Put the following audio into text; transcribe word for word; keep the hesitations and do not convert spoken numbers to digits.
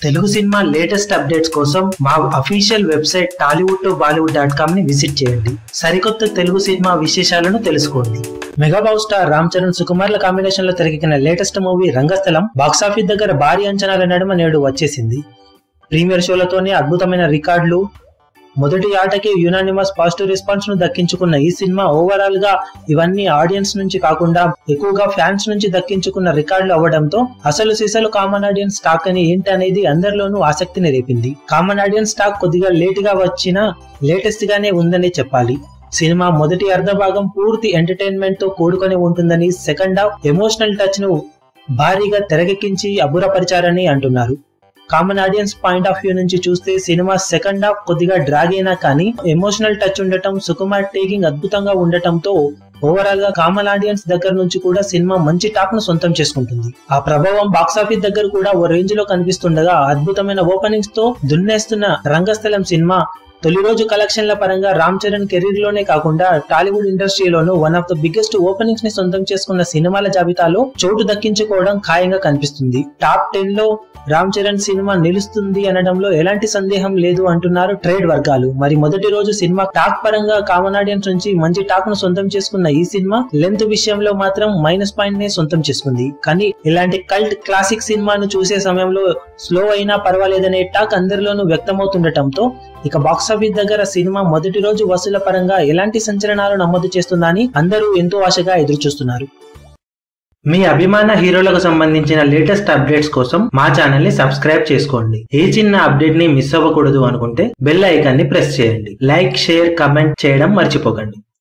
Telugu cinema latest updates కోసం మా official website Tollywood to Bollywood dot com ని visit చేయండి. సరికొత్త తెలుగు సినిమా విశేషాలను తెలుసుకోండి. Mega power star Ram Charan సుకుమార్ల కాంబినేషన్ లో తెరకెక్కిన లేటెస్ట్ మూవీ రంగస్థలం బాక్సాఫీస్ దగ్గర భారీ అంచనాల నడుమ నేడు వచ్చేసింది. ప్రీమియర్ షోలతోనే అద్భుతమైన రికార్డులు, మొదటి ఆటకి యునానిమస్ పాజిటివ్ రెస్పాన్స్ ను దక్కించుకున్న ఈ సినిమా ఓవరాల్ గా ఇవన్నీ ఆడియన్స్ నుంచి కాకుండా ఎక్కువగా ఫ్యాన్స్ నుంచి దక్కించుకున్న రికార్డులు అవ్వడంతో అసలు సిసలు కామన్ ఆడియన్స్ స్టాక్ అని ఏంటనేది అందరిలోనూ ఆసక్తిని రేపింది. కామన్ ఆడియన్స్ స్టాక్ కొద్దిగా లేట్ గా వచ్చినా లేటెస్ట్ గానే ఉందని చెప్పాలి. సినిమా మొదటి అర్ధ భాగం పూర్తి ఎంటర్టైన్మెంట్ తో కూడుకొని ఉంటుందని, సెకండ్ హాఫ్ ఎమోషనల్ టచ్ ను భారీగా తెరకెక్కించి అబ్బురపరిచారని అంటున్నారు. Common audience point of view నుంచి చూస్తే సినిమా సెకండ్ హాఫ్ కొద్దిగా డ్రాగ్ అయినా కానీ ఎమోషనల్ టచ్ ఉండటం, సుకుమార్ టేకింగ్ అద్భుతంగా ఉండటంతో ఓవరాల్ గా కామన్ ఆడియన్స్ దగ్గర నుంచి కూడా సినిమా మంచి టాక్ ను సొంతం చేసుకుంటుంది. ఆ ప్రభావం బాక్సాఫీస్ దగ్గర కూడా ఓ రేంజ్ లో కనిపిస్తుండగా అద్భుతమైన ఓపెనింగ్స్ తో దున్నేస్తున్న రంగస్థలం సినిమా తొలి రోజు కలెక్షన్ల పరంగా రామ్ చరణ్ కెరీర్ లోనే కాకుండా టాలీవుడ్ ఇండస్ట్రీలోనూ one of the biggest openings ని సొంతం చేసుకున్న సినిమాల జాబితాలో చోటు దక్కించుకోవడం ఖాయంగా కనిపిస్తుంది. టాప్ టెన్ లో రామ్ చరణ్ సినిమా నిలుస్తుంది అనడంలో ఎలాంటి సందేహం లేదు అంటున్నారు ట్రేడ్ వర్గాలు. మరి మొదటి రోజు సినిమా టాక్ పరంగా కామన్ ఆడియన్స్ నుంచి మంచి టాక్ ను సొంతం చేసుకున్న ఈ సినిమా లెంత్ విషయంలో మాత్రం మైనస్ పాయింట్ నే సొంతం చేసుకుంది. కానీ ఇలాంటి కల్ట్ క్లాసిక్ సినిమాను చూసే సమయంలో స్లో అయినా పర్వాలేదనే టాక్ అందరిలోనూ వ్యక్తమవుతుండటంతో ఇక బాక్సాఫీస్ దగ్గర సినిమా మొదటి రోజు వసూల పరంగా ఎలాంటి సంచలనాలు నమోదు చేస్తుందని అందరూ ఎంతో ఆశగా ఎదురు చూస్తున్నారు. మీ అభిమాన హీరోలకు సంబంధించిన లేటెస్ట్ అప్డేట్స్ కోసం మా ఛానల్ ని సబ్స్క్రైబ్ చేసుకోండి. ఏ చిన్న అప్డేట్ ని మిస్ అవ్వకూడదు అనుకుంటే బెల్ ఐకాన్ ని ప్రెస్ చేయండి. లైక్, షేర్, కమెంట్ చేయడం మర్చిపోకండి.